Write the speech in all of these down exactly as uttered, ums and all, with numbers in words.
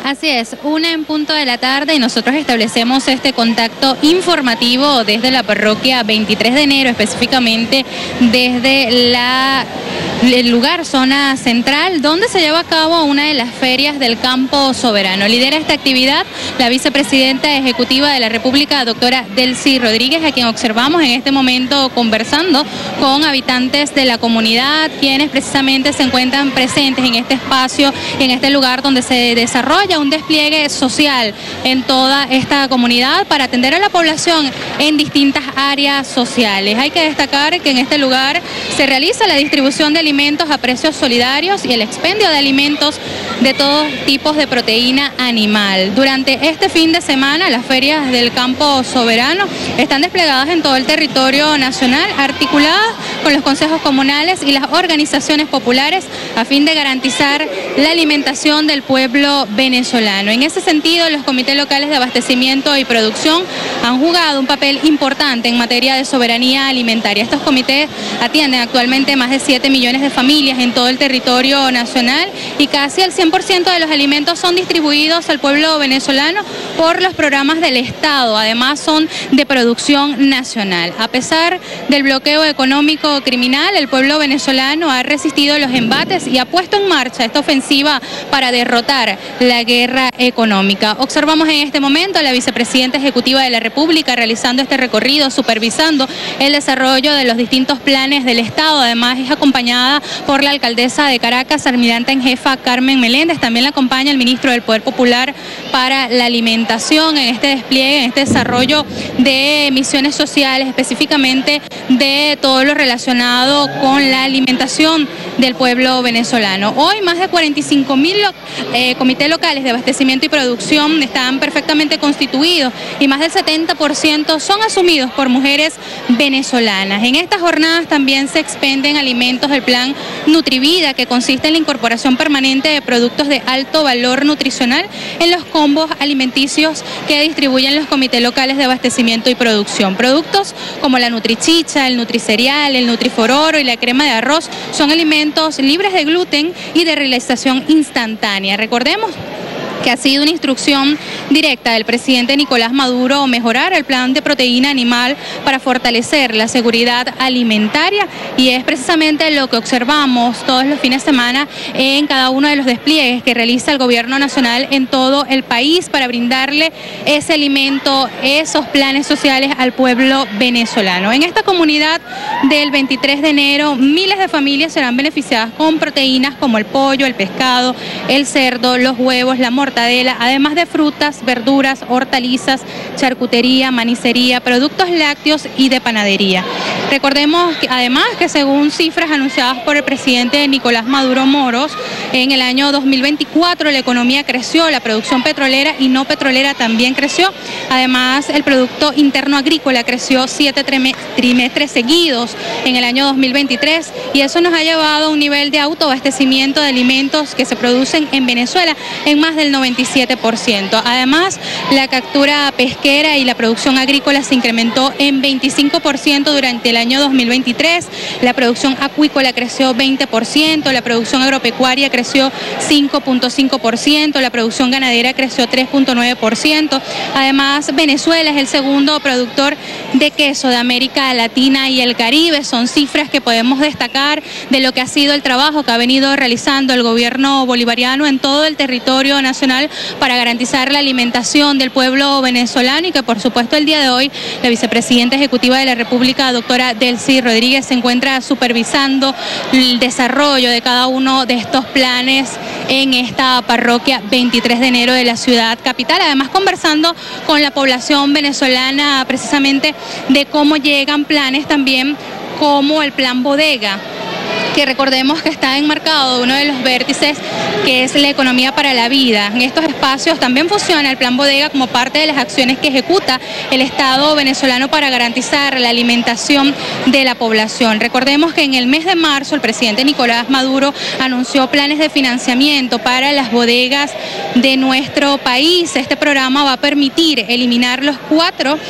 Así es, una en punto de la tarde y nosotros establecemos este contacto informativo desde la parroquia veintitrés de enero, específicamente desde la, el lugar zona central, donde se lleva a cabo una de las ferias del campo soberano. Lidera esta actividad la vicepresidenta ejecutiva de la República, doctora Delcy Rodríguez, a quien observamos en este momento conversando con habitantes de la comunidad, quienes precisamente se encuentran presentes en este espacio y en este lugar donde se desarrolla un despliegue social en toda esta comunidad para atender a la población en distintas áreas sociales. Hay que destacar que en este lugar se realiza la distribución de alimentos a precios solidarios y el expendio de alimentos de todos tipos de proteína animal. Durante este fin de semana, las ferias del campo soberano están desplegadas en todo el territorio nacional, articuladas con los consejos comunales y las organizaciones populares a fin de garantizar la alimentación del pueblo venezolano. En ese sentido, los comités locales de abastecimiento y producción han jugado un papel importante en materia de soberanía alimentaria. Estos comités atienden actualmente más de siete millones de familias en todo el territorio nacional y casi el cien por ciento de los alimentos son distribuidos al pueblo venezolano por los programas del Estado. Además, son de producción nacional. A pesar del bloqueo económico criminal, el pueblo venezolano ha resistido los embates y ha puesto en marcha esta ofensiva para derrotar la guerra económica. Observamos en este momento a la vicepresidenta ejecutiva de la República realizando este recorrido, supervisando el desarrollo de los distintos planes del Estado. Además, es acompañada por la alcaldesa de Caracas, almiranta en jefa Carmen Meléndez. También la acompaña el ministro del Poder Popular para la Alimentación en este despliegue, en este desarrollo de misiones sociales, específicamente de todo lo relacionado con la alimentación del pueblo venezolano. Hoy más de cuarenta y cinco mil eh, comités locales de abastecimiento y producción están perfectamente constituidos y más del setenta por ciento son asumidos por mujeres venezolanas. En estas jornadas también se expenden alimentos del plan Nutrivida, que consiste en la incorporación permanente de productos de alto valor nutricional en los combos alimenticios que distribuyen los comités locales de abastecimiento y producción. Productos como la Nutrichicha, el Nutricereal, el Nutrifororo y la crema de arroz son alimentos libres de gluten y de realización instantánea. Recordemos que ha sido una instrucción directa del presidente Nicolás Maduro mejorar el plan de proteína animal para fortalecer la seguridad alimentaria, y es precisamente lo que observamos todos los fines de semana en cada uno de los despliegues que realiza el gobierno nacional en todo el país para brindarle ese alimento, esos planes sociales al pueblo venezolano. En esta comunidad del veintitrés de enero, miles de familias serán beneficiadas con proteínas como el pollo, el pescado, el cerdo, los huevos, la mortadela, además de frutas, verduras, hortalizas, charcutería, manicería, productos lácteos y de panadería. Recordemos que, además, que según cifras anunciadas por el presidente Nicolás Maduro Moros, en el año dos mil veinticuatro la economía creció, la producción petrolera y no petrolera también creció. Además, el Producto Interno Agrícola creció siete trimestres seguidos en el año dos mil veintitrés, y eso nos ha llevado a un nivel de autoabastecimiento de alimentos que se producen en Venezuela en más del noventa y siete por ciento. Además, la captura pesquera y la producción agrícola se incrementó en veinticinco por ciento durante el año dos mil veintitrés, la producción acuícola creció veinte por ciento, la producción agropecuaria creció cinco punto cinco por ciento, la producción ganadera creció tres punto nueve por ciento. Además, Venezuela es el segundo productor de queso de América Latina y el Caribe. Son cifras que podemos destacar de lo que ha sido el trabajo que ha venido realizando el gobierno bolivariano en todo el territorio nacional para garantizar la alimentación del pueblo venezolano, y que por supuesto el día de hoy la vicepresidenta ejecutiva de la República, doctora Delcy Rodríguez, se encuentra supervisando el desarrollo de cada uno de estos planes en esta parroquia veintitrés de enero de la ciudad capital, además conversando con la población venezolana precisamente de cómo llegan planes también como el plan Bodega, que recordemos que está enmarcado uno de los vértices, que es la economía para la vida. En estos espacios también funciona el plan Bodega como parte de las acciones que ejecuta el Estado venezolano para garantizar la alimentación de la población. Recordemos que en el mes de marzo el presidente Nicolás Maduro anunció planes de financiamiento para las bodegas de nuestro país. Este programa va a permitir eliminar los cuatro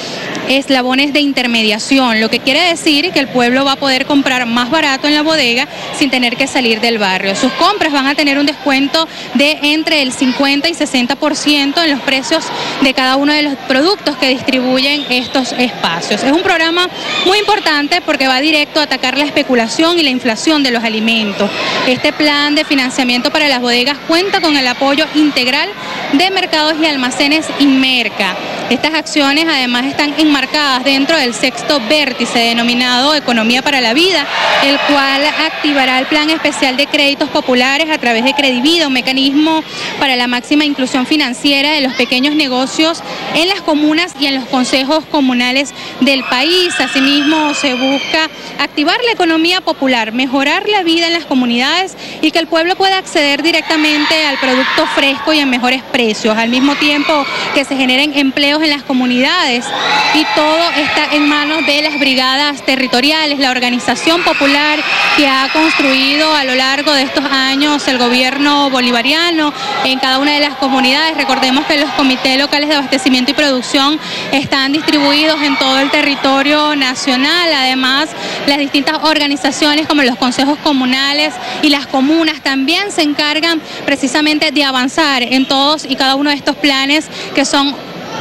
eslabones de intermediación, lo que quiere decir que el pueblo va a poder comprar más barato en la bodega sin tener que salir del barrio. Sus compras van a tener un descuento de entre el cincuenta y sesenta por ciento en los precios de cada uno de los productos que distribuyen estos espacios. Es un programa muy importante porque va directo a atacar la especulación y la inflación de los alimentos. Este plan de financiamiento para las bodegas cuenta con el apoyo integral de Mercados y Almacenes Inmerca. Estas acciones además están enmarcadas dentro del sexto vértice denominado Economía para la Vida, el cual activará el Plan Especial de Créditos Populares a través de Credivida, un mecanismo para la máxima inclusión financiera de los pequeños negocios en las comunas y en los consejos comunales del país. Asimismo, se busca activar la economía popular, mejorar la vida en las comunidades y que el pueblo pueda acceder directamente al producto fresco y en mejores precios, al mismo tiempo que se generen empleos en las comunidades, y todo está en manos de las brigadas territoriales, la organización popular que ha construido a lo largo de estos años el gobierno bolivariano en cada una de las comunidades. Recordemos que los comités locales de abastecimiento y producción están distribuidos en todo el territorio nacional. Además, las distintas organizaciones como los consejos comunales y las comunas también se encargan precisamente de avanzar en todos y cada uno de estos planes que son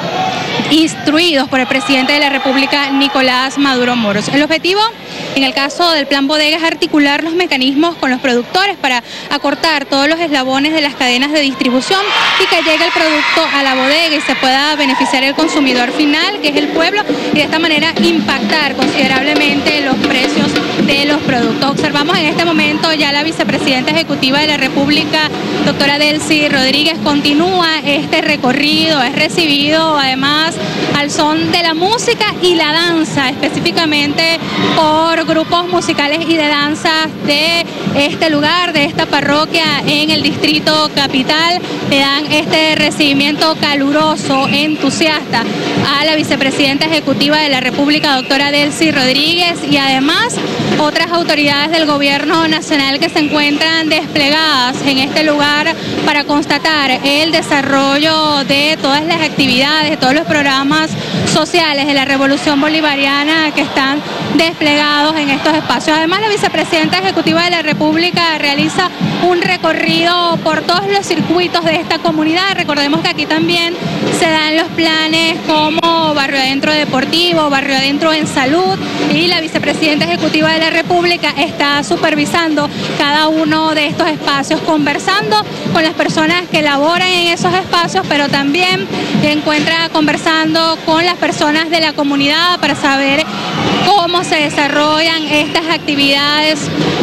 instruidos por el presidente de la República, Nicolás Maduro Moros. El objetivo, en el caso del Plan Bodega, es articular los mecanismos con los productores para acortar todos los eslabones de las cadenas de distribución y que llegue el producto a la bodega y se pueda beneficiar el consumidor final, que es el pueblo, y de esta manera impactar considerablemente los precios de los productos. Observamos en este momento ya la vicepresidenta ejecutiva de la República, doctora Delcy Rodríguez, continúa este recorrido, es recibido además al son de la música y la danza, específicamente por grupos musicales y de danza de este lugar, de esta parroquia en el distrito capital. Le dan este recibimiento caluroso, entusiasta a la vicepresidenta ejecutiva de la República, doctora Delcy Rodríguez, y además otras autoridades del gobierno nacional que se encuentran desplegadas en este lugar para constatar el desarrollo de todas las actividades, de todos los programas sociales de la Revolución Bolivariana que están desplegados en estos espacios. Además, la vicepresidenta ejecutiva de la República realiza un recorrido por todos los circuitos de esta comunidad. Recordemos que aquí también se dan los planes como Barrio Adentro Deportivo, Barrio Adentro en Salud, y la vicepresidenta ejecutiva de la República está supervisando cada uno de estos espacios, conversando con las personas que laboran en esos espacios, pero también se encuentra conversando con las personas de la comunidad para saber cómo se desarrollan estas actividades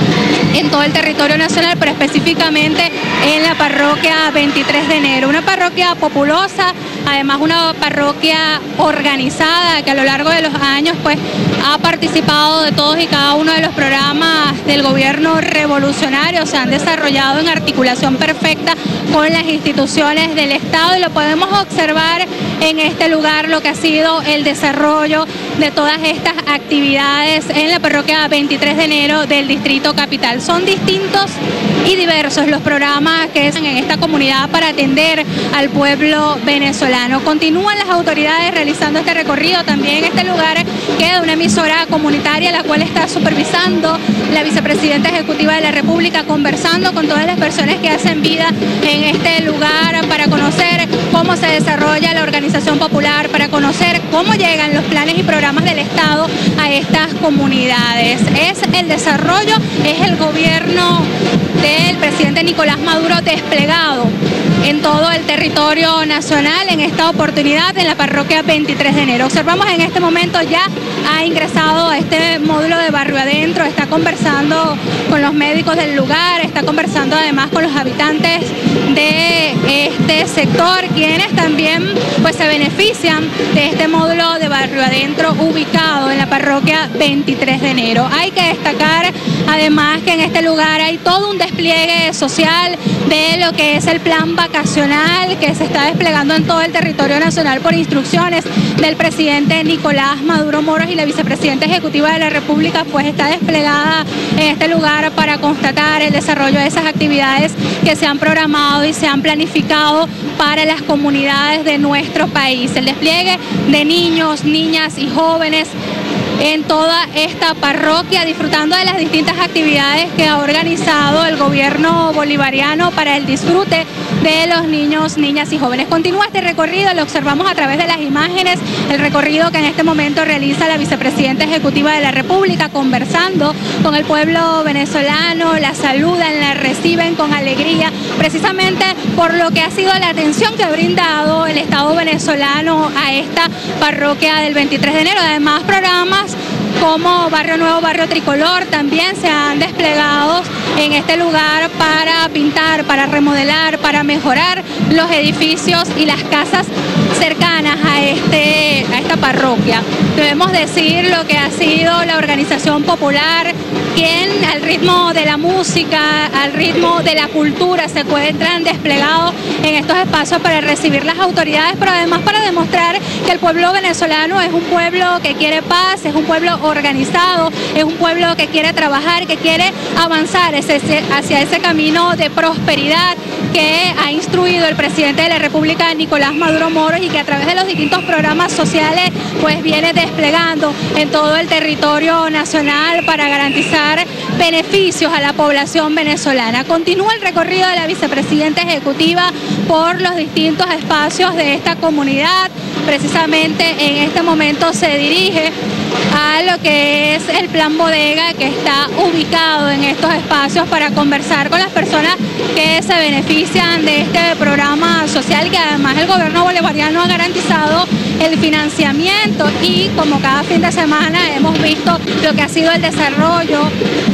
en todo el territorio nacional, pero específicamente en la parroquia veintitrés de enero, una parroquia populosa, además una parroquia organizada que a lo largo de los años pues ha participado de todos y cada uno de los programas del gobierno revolucionario, se han desarrollado en articulación perfecta con las instituciones del Estado, y lo podemos observar en este lugar lo que ha sido el desarrollo de todas estas actividades en la parroquia veintitrés de enero del distrito capital. Son distintos y diversos los programas que están en esta comunidad para atender al pueblo venezolano. Continúan las autoridades realizando este recorrido. También este lugar queda una emisora comunitaria, la cual está supervisando la vicepresidenta ejecutiva de la República, conversando con todas las personas que hacen vida en este lugar para conocer cómo se desarrolla la organización popular, para conocer cómo llegan los planes y programas del Estado a estas comunidades. Es el desarrollo, es el gobierno del presidente Nicolás Maduro desplegado en todo el territorio nacional, en esta oportunidad en la parroquia veintitrés de enero. Observamos en este momento ya ha ingresado a este módulo de Barrio Adentro, está conversando con los médicos del lugar, está conversando además con los habitantes de este sector, quienes también pues se benefician de este módulo de Barrio Adentro ubicado en la parroquia veintitrés de enero. Hay que destacar además que en este lugar hay todo un despliegue social de lo que es el plan vacacional que se está desplegando en todo el territorio nacional por instrucciones del presidente Nicolás Maduro Moros, y la vicepresidenta ejecutiva de la República pues está desplegada en este lugar para constatar el desarrollo de esas actividades que se han programado y se han planificado para las comunidades comunidades de nuestro país. El despliegue de niños, niñas y jóvenes en toda esta parroquia, disfrutando de las distintas actividades que ha organizado el gobierno bolivariano para el disfrute de los niños, niñas y jóvenes. Continúa este recorrido, lo observamos a través de las imágenes, el recorrido que en este momento realiza la vicepresidenta ejecutiva de la República, conversando con el pueblo venezolano, la saludan, la reciben con alegría, precisamente por lo que ha sido la atención que ha brindado el Estado venezolano a esta parroquia del veintitrés de enero. Además, programas como Barrio Nuevo, Barrio Tricolor también se han desplegado en este lugar para pintar, para remodelar, para mejorar los edificios y las casas cercanas a, este, a esta parroquia. Debemos decir lo que ha sido la organización popular, quien al ritmo de la música, al ritmo de la cultura se encuentran desplegados en estos espacios para recibir las autoridades, pero además para demostrar que el pueblo venezolano es un pueblo que quiere paz, es un pueblo organizado, es un pueblo que quiere trabajar, que quiere avanzar hacia ese camino de prosperidad que ha instruido el presidente de la República, Nicolás Maduro Moros, y que a través de los distintos programas sociales pues viene desplegando en todo el territorio nacional para garantizar beneficios a la población venezolana. Continúa el recorrido de la vicepresidenta ejecutiva por los distintos espacios de esta comunidad. Precisamente en este momento se dirige a lo que es el Plan Bodega, que está ubicado en estos espacios para conversar con las personas que se benefician de este programa social, que además el gobierno bolivariano ha garantizado el financiamiento, y como cada fin de semana hemos visto lo que ha sido el desarrollo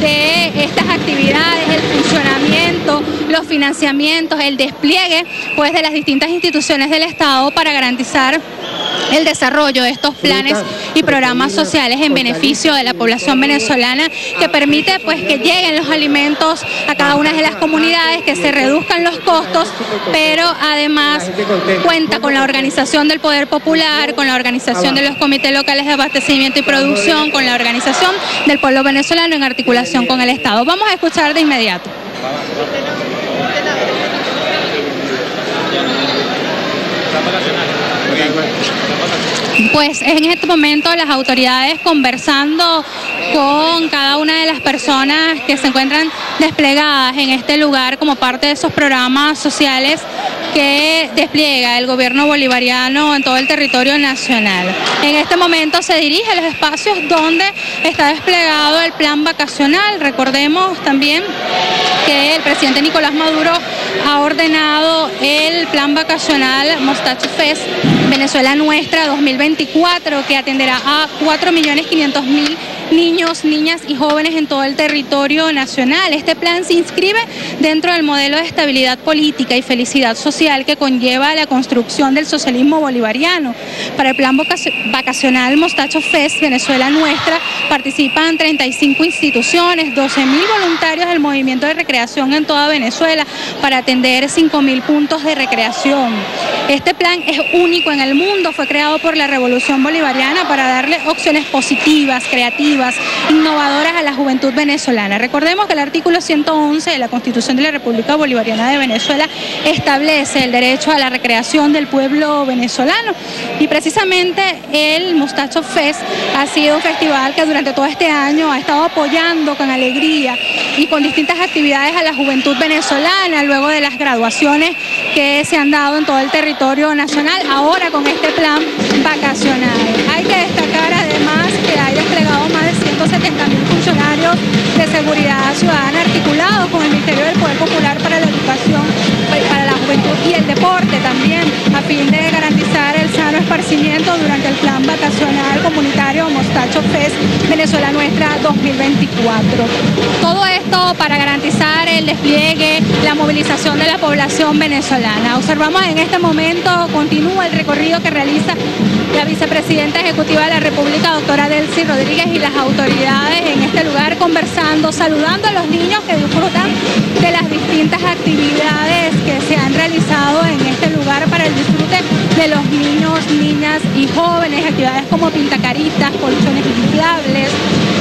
de estas actividades, el funcionamiento, los financiamientos, el despliegue pues de las distintas instituciones del Estado para garantizar el desarrollo de estos planes y programas sociales en beneficio de la población venezolana, que permite pues que lleguen los alimentos a cada una de las comunidades, que se reduzcan los costos, pero además cuenta con la organización del Poder Popular, con la organización de los comités locales de abastecimiento y producción, con la organización del pueblo venezolano en articulación con el Estado. Vamos a escuchar de inmediato. Pues en este momento las autoridades conversando con cada una de las personas que se encuentran desplegadas en este lugar como parte de esos programas sociales que despliega el gobierno bolivariano en todo el territorio nacional. En este momento se dirige a los espacios donde está desplegado el plan vacacional. Recordemos también que el presidente Nicolás Maduro ha ordenado el plan vacacional Mostacho Fest Venezuela Nuestra dos mil veinticuatro, que atenderá a cuatro millones quinientos mil niños, niñas y jóvenes en todo el territorio nacional. Este plan se inscribe dentro del modelo de estabilidad política y felicidad social que conlleva la construcción del socialismo bolivariano. Para el plan vacacional Mostacho Fest Venezuela Nuestra participan treinta y cinco instituciones, doce mil voluntarios del movimiento de recreación en toda Venezuela para atender cinco mil puntos de recreación. Este plan es único en el mundo, fue creado por la Revolución Bolivariana para darle opciones positivas, creativas, innovadoras a la juventud venezolana. Recordemos que el artículo ciento once de la Constitución de la República Bolivariana de Venezuela establece el derecho a la recreación del pueblo venezolano, y precisamente el Mostacho Fest ha sido un festival que durante todo este año ha estado apoyando con alegría y con distintas actividades a la juventud venezolana luego de las graduaciones que se han dado en todo el territorio nacional, ahora con este plan vacacional. Hay que destacar además que hay desplegado más de ciento setenta mil funcionarios de seguridad ciudadana articulados con el Ministerio del Poder Popular para la Educación, para la Juventud y el Deporte también, a fin de garantizar el sano esparcimiento durante el plan vacacional comunitario Mostacho Fest Venezuela Nuestra dos mil veinticuatro. Todo esto para garantizar el despliegue, la movilización de la población venezolana. Observamos en este momento, continúa el recorrido que realiza la vicepresidenta ejecutiva de la República, doctora Delcy Rodríguez, y las autoridades en este lugar conversando, saludando a los niños que disfrutan de las distintas actividades que se han realizado en este lugar para el disfrute de los niños, niñas y jóvenes, actividades como pintacaritas, colchones inflables. Hay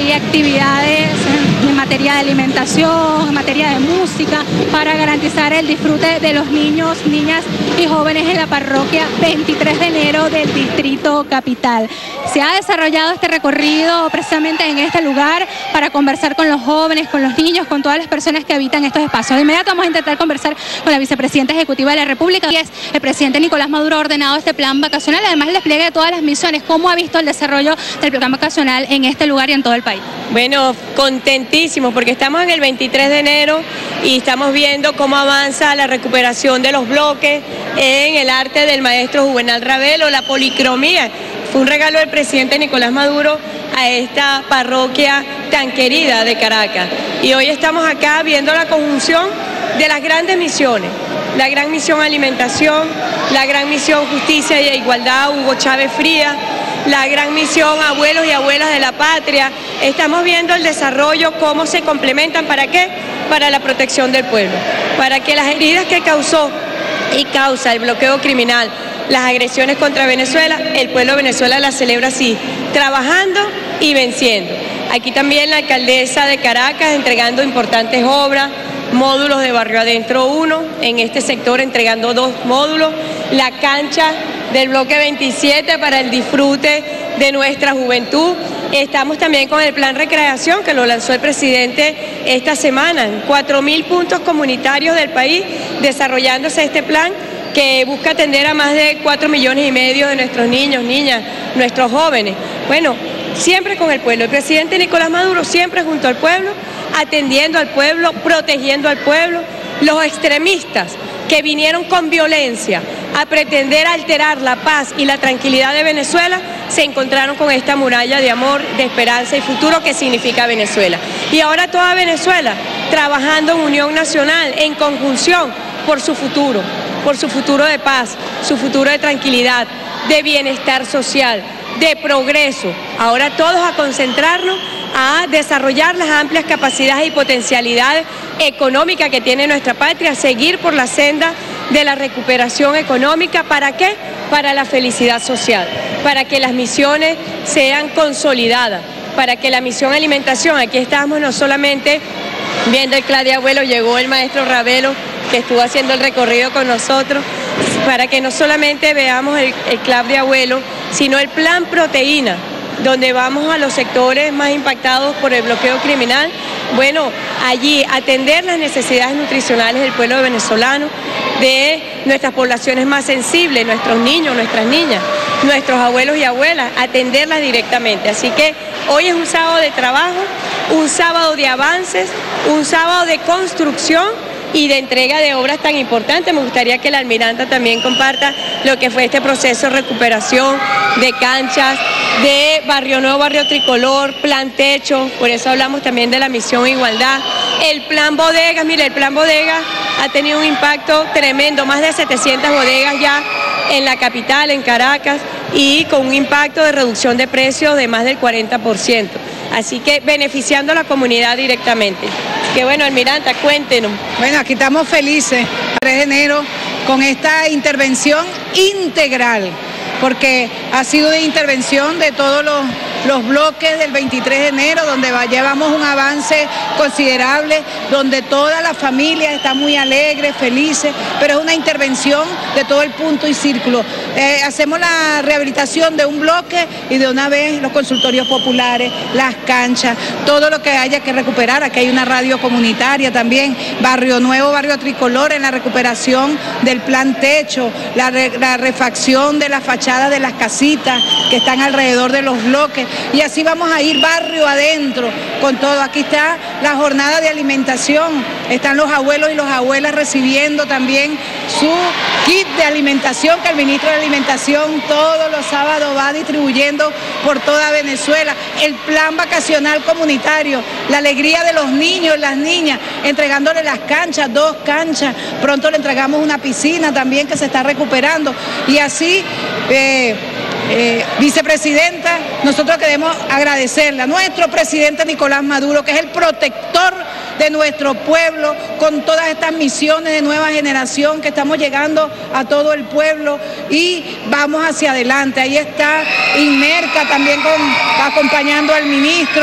hay actividades en materia de alimentación, en materia de música, para garantizar el disfrute de los niños, niñas y jóvenes en la parroquia veintitrés de enero del Distrito Capital. Se ha desarrollado este recorrido precisamente en este lugar para conversar con los jóvenes, con los niños, con todas las personas que habitan estos espacios. De inmediato vamos a intentar conversar con la vicepresidenta ejecutiva de la República, que es el presidente Nicolás Maduro, ha ordenado este plan vacacional, además el despliegue de todas las misiones. ¿Cómo ha visto el desarrollo del plan vacacional en este lugar y en todo el país? Bueno, contentísimos porque estamos en el veintitrés de enero y estamos viendo cómo avanza la recuperación de los bloques en el arte del maestro Juvenal Ravelo, la policromía. Fue un regalo del presidente Nicolás Maduro a esta parroquia tan querida de Caracas. Y hoy estamos acá viendo la conjunción de las grandes misiones. La gran misión alimentación, la gran misión justicia y igualdad, Hugo Chávez Frías, la gran misión abuelos y abuelas de la patria. Estamos viendo el desarrollo, cómo se complementan, ¿para qué? Para la protección del pueblo, para que las heridas que causó y causa el bloqueo criminal, las agresiones contra Venezuela, el pueblo de Venezuela las celebra así, trabajando y venciendo. Aquí también la alcaldesa de Caracas entregando importantes obras, módulos de Barrio Adentro uno, en este sector entregando dos módulos, la cancha del bloque veintisiete para el disfrute de nuestra juventud. Estamos también con el plan recreación que lo lanzó el presidente esta semana, en cuatro mil puntos comunitarios del país, desarrollándose este plan que busca atender a más de cuatro millones y medio de nuestros niños, niñas, nuestros jóvenes. Bueno, siempre con el pueblo. El presidente Nicolás Maduro siempre junto al pueblo, atendiendo al pueblo, protegiendo al pueblo. Los extremistas que vinieron con violencia a pretender alterar la paz y la tranquilidad de Venezuela, se encontraron con esta muralla de amor, de esperanza y futuro que significa Venezuela. Y ahora toda Venezuela trabajando en unión nacional, en conjunción por su futuro, por su futuro de paz, su futuro de tranquilidad, de bienestar social, de progreso. Ahora todos a concentrarnos a desarrollar las amplias capacidades y potencialidades económicas que tiene nuestra patria, seguir por la senda de la recuperación económica. ¿Para qué? Para la felicidad social, para que las misiones sean consolidadas, para que la misión alimentación, aquí estamos no solamente viendo el Club de Abuelo, llegó el maestro Ravelo que estuvo haciendo el recorrido con nosotros, para que no solamente veamos el, el Club de Abuelo, sino el plan proteína, donde vamos a los sectores más impactados por el bloqueo criminal. Bueno, allí atender las necesidades nutricionales del pueblo venezolano, de nuestras poblaciones más sensibles, nuestros niños, nuestras niñas, nuestros abuelos y abuelas, atenderlas directamente. Así que hoy es un sábado de trabajo, un sábado de avances, un sábado de construcción y de entrega de obras tan importantes. Me gustaría que la almiranta también comparta lo que fue este proceso de recuperación de canchas, de Barrio Nuevo, Barrio Tricolor, Plan Techo, por eso hablamos también de la misión Igualdad, el Plan Bodegas. Mire, el Plan Bodegas ha tenido un impacto tremendo, más de setecientas bodegas ya en la capital, en Caracas, y con un impacto de reducción de precios de más del cuarenta por ciento. Así que beneficiando a la comunidad directamente. Que bueno, almiranta, cuéntenos. Bueno, aquí estamos felices, tres de enero, con esta intervención integral, porque ha sido una intervención de todos los, los bloques del veintitrés de enero, donde va, llevamos un avance considerable, donde toda la familia está muy alegre, felices, pero es una intervención de todo el punto y círculo. Eh, hacemos la rehabilitación de un bloque y de una vez los consultorios populares, las canchas, todo lo que haya que recuperar. Aquí hay una radio comunitaria también, Barrio Nuevo, Barrio Tricolor, en la recuperación del Plan Techo, la, re, la refacción de las fachadas de las casitas que están alrededor de los bloques, y así vamos a ir barrio adentro con todo. Aquí está la jornada de alimentación, están los abuelos y las abuelas recibiendo también su kit de alimentación que el ministro de Alimentación todos los sábados va distribuyendo por toda Venezuela. El plan vacacional comunitario, la alegría de los niños, las niñas, entregándole las canchas, dos canchas, pronto le entregamos una piscina también que se está recuperando, y así eh, Eh, vicepresidenta, nosotros queremos agradecerle a nuestro presidente Nicolás Maduro, que es el protector de nuestro pueblo, con todas estas misiones de nueva generación que estamos llegando a todo el pueblo y vamos hacia adelante. Ahí está Inmerca también con, acompañando al ministro,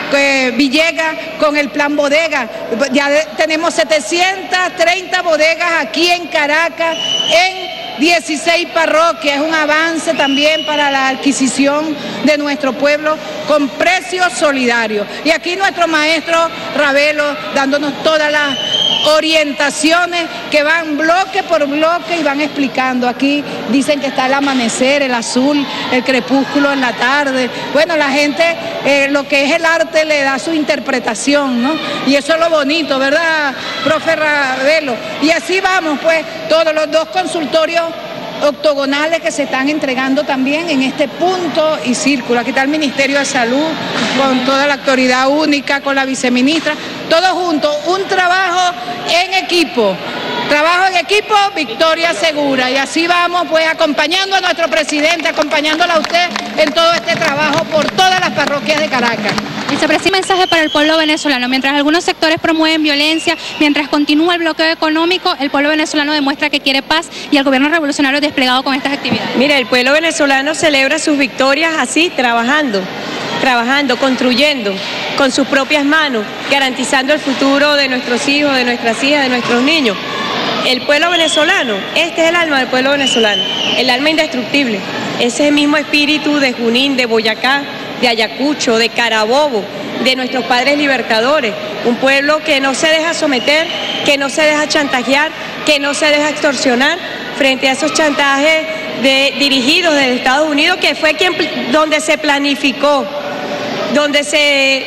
eh, Villegas con el plan bodega. Ya de, tenemos setecientas treinta bodegas aquí en Caracas, en dieciséis parroquias. Es un avance también para la adquisición de nuestro pueblo con precios solidarios. Y aquí nuestro maestro Ravelo dándonos todas las orientaciones que van bloque por bloque y van explicando. Aquí dicen que está el amanecer, el azul, el crepúsculo en la tarde. Bueno, la gente, eh, lo que es el arte le da su interpretación, ¿no? Y eso es lo bonito, ¿verdad, profe Ravelo? Y así vamos, pues, todos los dos consultorios octogonales que se están entregando también en este punto y círculo. Aquí está el Ministerio de Salud con toda la autoridad única, con la viceministra, todos juntos, un trabajo en equipo. Trabajo en equipo, victoria segura. Y así vamos, pues, acompañando a nuestro presidente, acompañándola a usted en todo este trabajo por todas las parroquias de Caracas. Vicepresidente, mensaje para el pueblo venezolano. Mientras algunos sectores promueven violencia, mientras continúa el bloqueo económico, el pueblo venezolano demuestra que quiere paz y el gobierno revolucionario desplegado con estas actividades. Mira, el pueblo venezolano celebra sus victorias así, trabajando, trabajando, construyendo con sus propias manos, garantizando el futuro de nuestros hijos, de nuestras hijas, de nuestros niños. El pueblo venezolano, este es el alma del pueblo venezolano, el alma indestructible. Ese es el mismo espíritu de Junín, de Boyacá, de Ayacucho, de Carabobo, de nuestros padres libertadores. Un pueblo que no se deja someter, que no se deja chantajear, que no se deja extorsionar frente a esos chantajes de, dirigidos desde Estados Unidos, que fue quien, donde se planificó, donde se...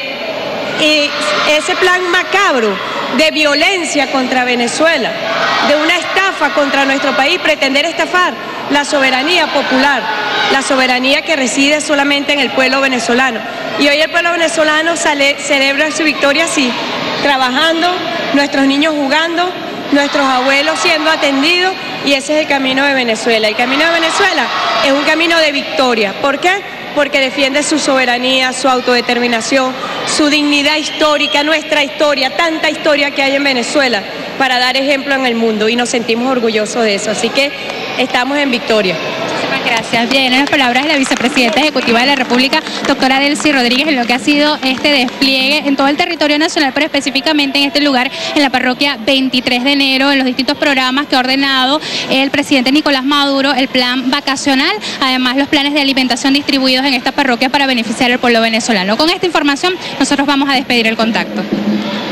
Y ese plan macabro de violencia contra Venezuela, de una estafa contra nuestro país, pretender estafar la soberanía popular, la soberanía que reside solamente en el pueblo venezolano. Y hoy el pueblo venezolano sale, celebra su victoria así, trabajando, nuestros niños jugando, nuestros abuelos siendo atendidos, y ese es el camino de Venezuela. El camino de Venezuela es un camino de victoria. ¿Por qué? Porque defiende su soberanía, su autodeterminación, su dignidad histórica, nuestra historia, tanta historia que hay en Venezuela para dar ejemplo en el mundo, y nos sentimos orgullosos de eso. Así que estamos en victoria. Gracias. Bien, en las palabras de la vicepresidenta ejecutiva de la República, doctora Delcy Rodríguez, en lo que ha sido este despliegue en todo el territorio nacional, pero específicamente en este lugar, en la parroquia veintitrés de enero, en los distintos programas que ha ordenado el presidente Nicolás Maduro, el plan vacacional, además los planes de alimentación distribuidos en esta parroquia para beneficiar al pueblo venezolano. Con esta información, nosotros vamos a despedir el contacto.